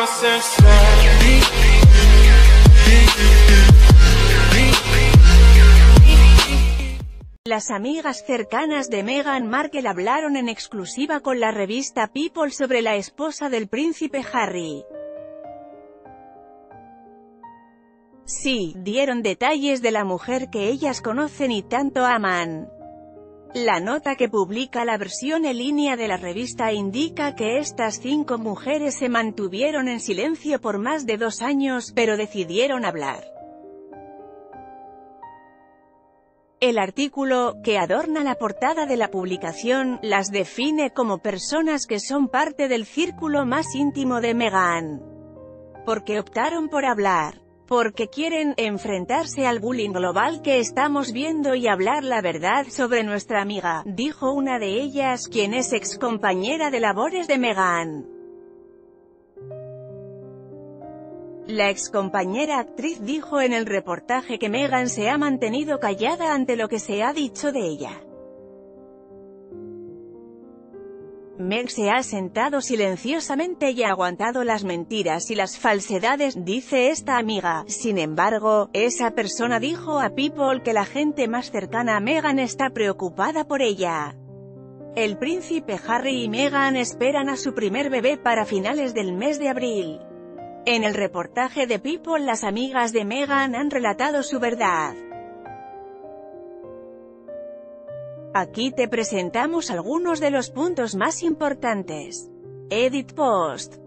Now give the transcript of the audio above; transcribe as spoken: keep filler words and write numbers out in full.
Las amigas cercanas de Meghan Markle hablaron en exclusiva con la revista People sobre la esposa del príncipe Harry. Sí, dieron detalles de la mujer que ellas conocen y tanto aman. La nota que publica la versión en línea de la revista indica que estas cinco mujeres se mantuvieron en silencio por más de dos años, pero decidieron hablar. El artículo, que adorna la portada de la publicación, las define como personas que son parte del círculo más íntimo de Meghan. Porque optaron por hablar. Porque quieren enfrentarse al bullying global que estamos viendo y hablar la verdad sobre nuestra amiga, dijo una de ellas, quien es ex compañera de labores de Meghan. La excompañera actriz dijo en el reportaje que Meghan se ha mantenido callada ante lo que se ha dicho de ella. Meg se ha sentado silenciosamente y ha aguantado las mentiras y las falsedades, dice esta amiga. Sin embargo, esa persona dijo a People que la gente más cercana a Meghan está preocupada por ella. El príncipe Harry y Meghan esperan a su primer bebé para finales del mes de abril. En el reportaje de People, las amigas de Meghan han relatado su verdad. Aquí te presentamos algunos de los puntos más importantes. Edit Post.